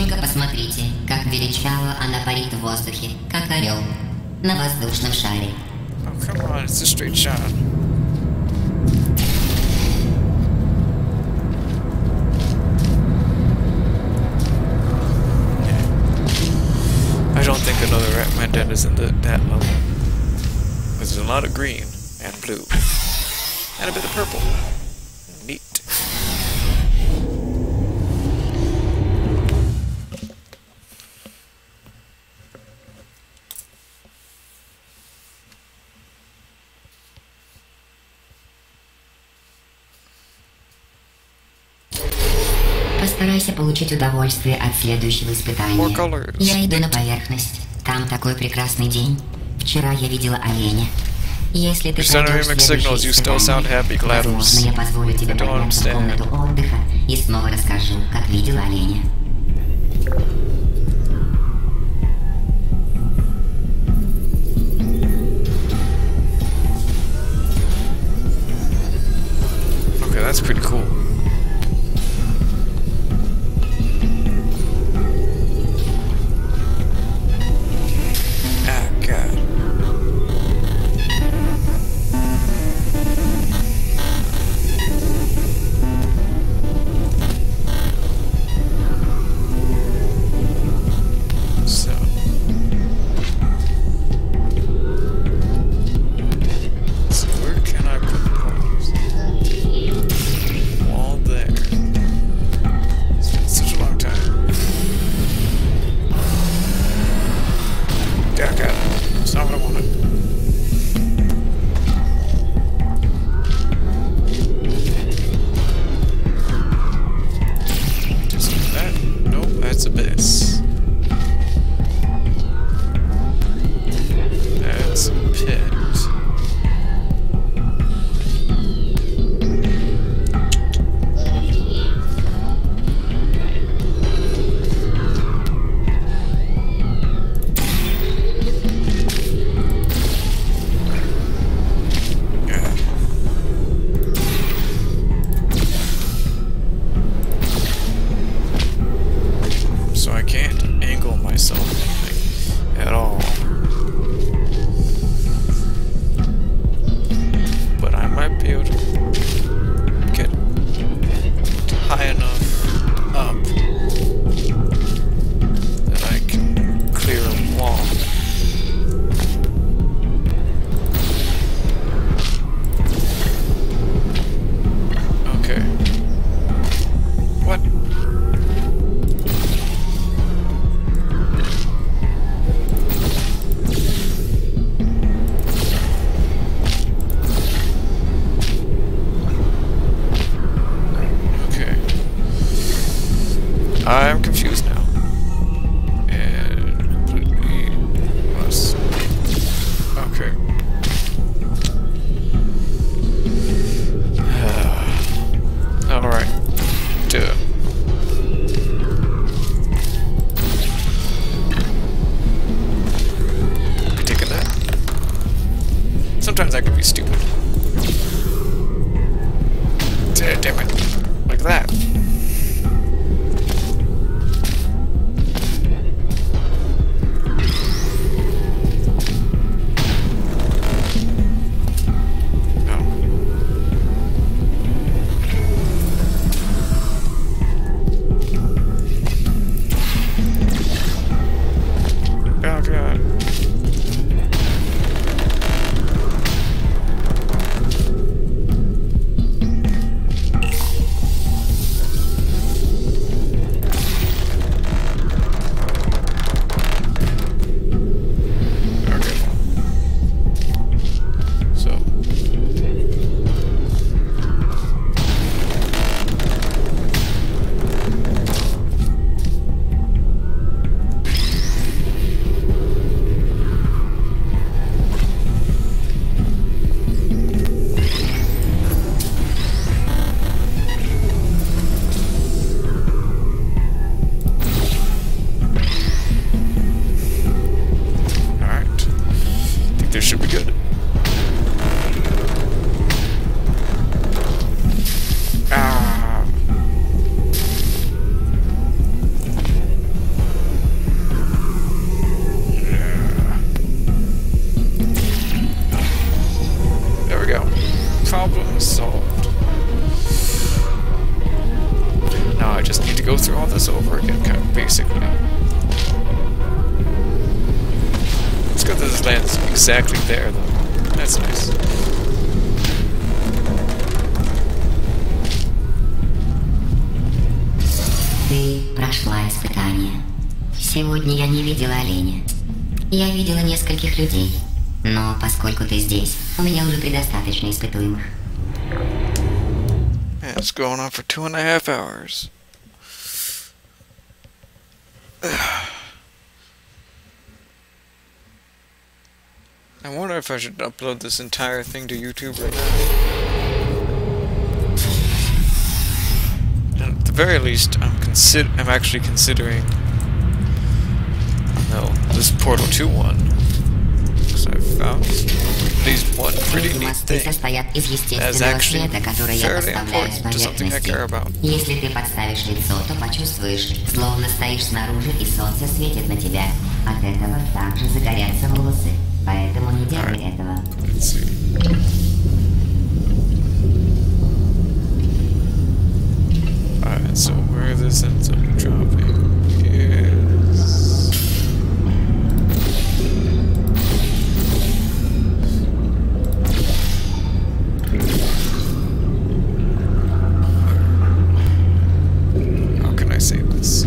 Только посмотрите, как величаво она парит в воздухе, как орел, на воздушном шаре. Oh, come on, it's a straight shot. I don't think another Mandetta is in that level. There's a lot of green and blue. And a bit of purple. Neat. Постарайся получить удовольствие от следующего испытания. Я иду на поверхность. Там такой прекрасный день. Вчера я видела оленя. Если ты пройдешь следующее испытание, возможно, я позволю тебе подняться в комнату отдыха и снова расскажу, как видела оленя. Okay, that's pretty cool. I'm confused now. And completely lost. Okay. Alright. Duh. You taking that? Sometimes I can be stupid. Damn it. Like that. this over again, kind of basically. It's good that this lands exactly there, though. That's nice. Ты прошла испытание. Сегодня я не видела оленя. Я видела нескольких людей. Но поскольку ты здесь, у меня уже предостаточно испытуемых. Yeah, it's going on for 2.5 hours. I wonder if I should upload this entire thing to YouTube right now. And at the very least, I'm actually considering, no, this Portal 2 one, because I've found at least one pretty neat thing that's actually fairly important to something I care about. Если ты подставишь лицо, то почувствуешь, словно стоишь снаружи и солнце светит на тебя. От этого также загорятся волосы. Поэтому не делай этого. Alright, so where this ends up dropping is... How can I save this?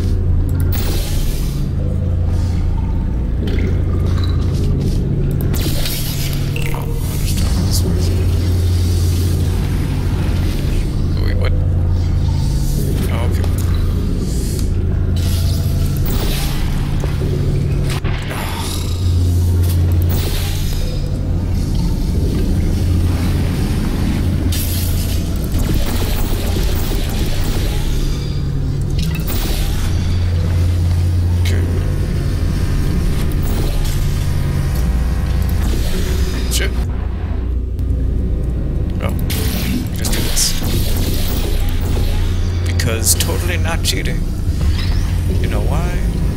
Totally not cheating. You know why?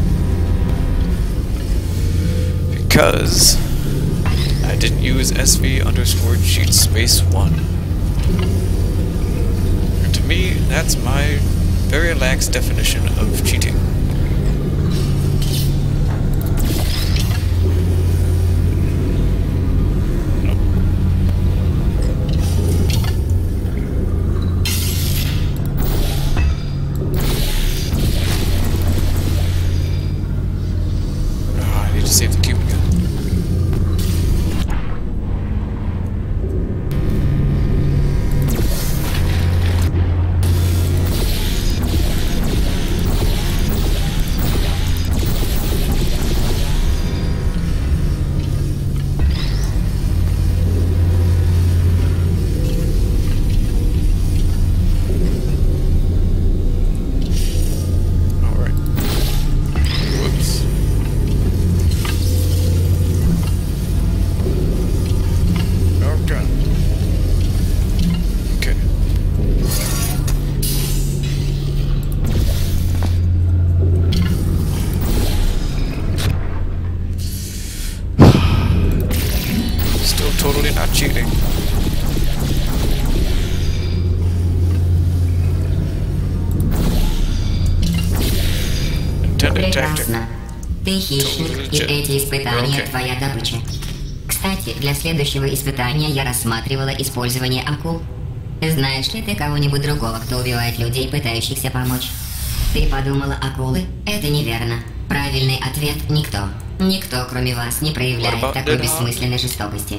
Because I didn't use SV_cheat space 1. And to me, that's my very lax definition of cheating. Save the cube again. Totally not cheating. Прекрасно. Ты хищник, и эти испытания твоя добыча. Кстати, для следующего испытания я рассматривала использование акул. Знаешь ли ты кого-нибудь другого, кто убивает людей, пытающихся помочь? Ты подумала, акулы? Это неверно. Правильный ответ – никто. Никто, кроме вас, не проявляет такой бессмысленной жестокости.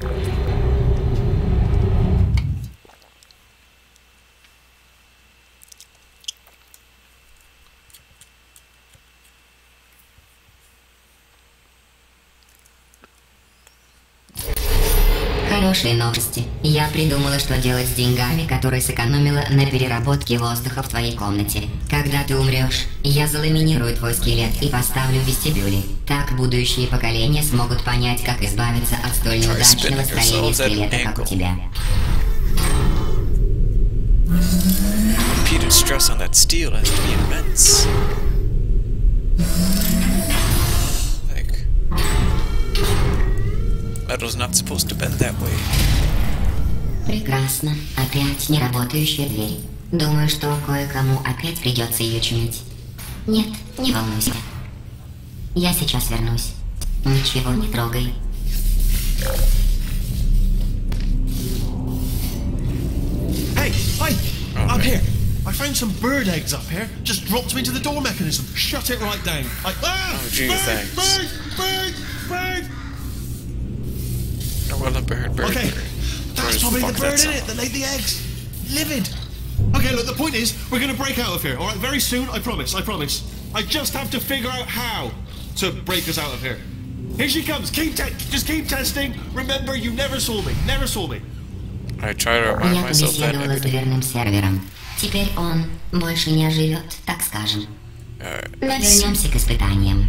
Хорошие новости. Я придумала, что делать с деньгами, которые сэкономила на переработке воздуха в твоей комнате. Когда ты умрешь, я заламинирую твой скелет и поставлю в вестибюле. Так будущие поколения смогут понять, как избавиться от столь неудачного строения скелета, как у тебя. Repeated stress on that steel has to be immense. Metal's not supposed to bend that way. Прекрасно. Опять неработающая дверь. Думаю, что кое-кому опять придется ее чинить. Нет, не волнуйся. Я сейчас вернусь. Ничего не трогай. Hey, up here. I found some bird eggs up here. Just dropped them into the door mechanism. Shut it right down. Bird! Oh, well, a bird. Okay, that's probably the bird in it that laid the eggs. Livid. Okay, look, the point is, we're gonna break out of here, alright? Very soon, I promise. I just have to figure out how to break us out of here. Here she comes. Just keep testing. Remember, you never saw me. I try to remind myself that every с дверным сервером. Теперь он больше не оживет, так скажем. Но вернемся к испытаниям.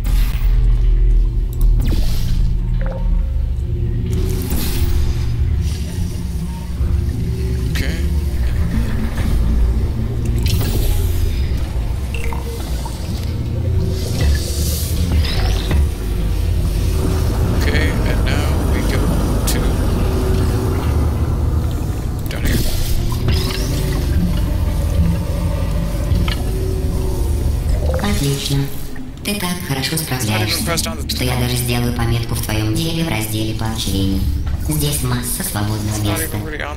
Отлично. Ты так хорошо справляешься, что я даже сделаю пометку в твоем деле в разделе поощрений. Здесь масса свободного места.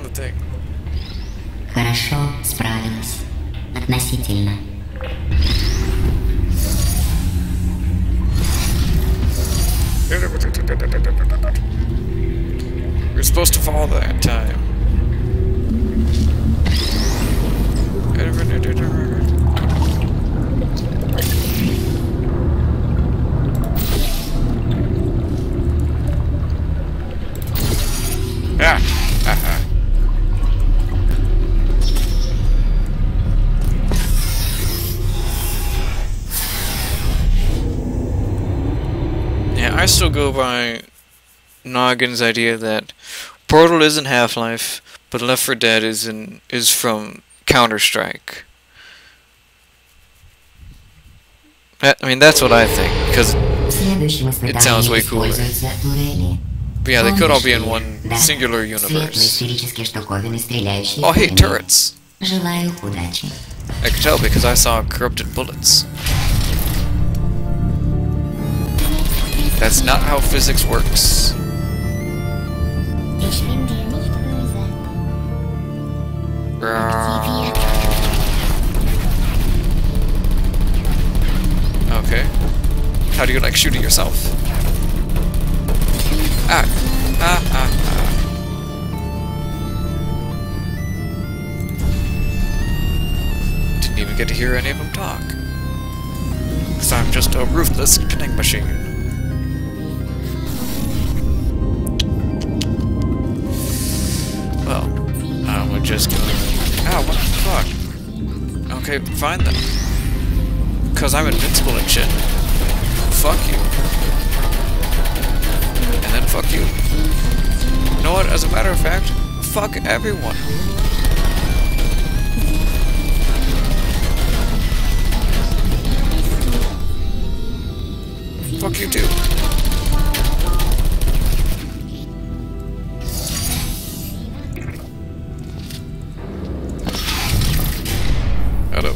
Хорошо справилась. Относительно. We're supposed to fall that time. Yeah, I still go by Noggin's idea that Portal isn't Half-Life, but Left 4 Dead is from Counter-Strike. I mean, that's what I think, because it sounds way cooler. But yeah, they could all be in one singular universe. Oh, hey, turrets! I could tell because I saw corrupted bullets. That's not how physics works. Okay. How do you like shooting yourself? Didn't even get to hear any of them talk. 'Cause I'm just a ruthless killing machine. Well, I'm just gonna... Ow, what the fuck? Okay, fine then. 'Cause I'm invincible and shit. Fuck you. And then fuck you. You know what, as a matter of fact, fuck everyone. Fuck you too. Hello.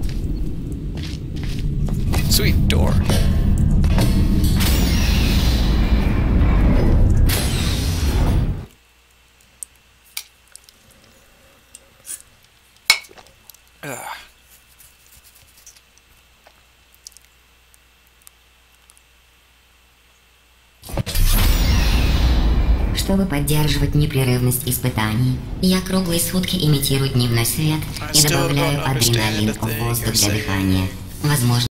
Sweet door. Чтобы поддерживать непрерывность испытаний, я круглые сутки имитирую дневной свет и добавляю адреналин в воздух для дыхания. Возможно,